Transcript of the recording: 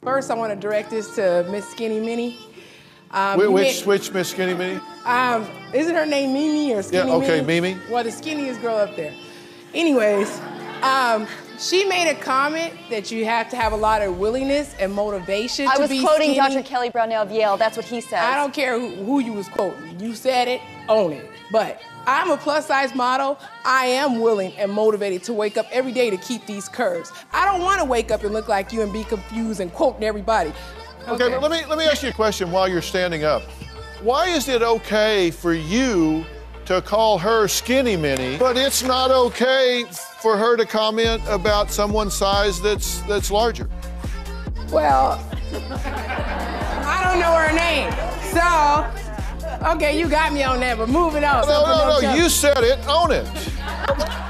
First, I want to direct this to Miss Skinny Minnie. Which Miss Skinny Minnie? Isn't her name Mimi or Skinny Minnie? Yeah, okay, Mimi. Well, the skinniest girl up there. Anyways, she made a comment that you have to have a lot of willingness and motivation to be skinny. I was quoting Dr. Kelly Brownell of Yale. That's what he said. I don't care who you was quoting. You said it, own it. But I'm a plus-size model. I am willing and motivated to wake up every day to keep these curves. I don't want to wake up and look like you and be confused and quoting everybody. Okay, but let me ask you a question while you're standing up. Why is it okay for you to call her Skinny Minnie, but it's not okay for her to comment about someone's size that's larger? Well, I don't know her name, so, okay, you got me on that, but moving on. No, you said it, own it.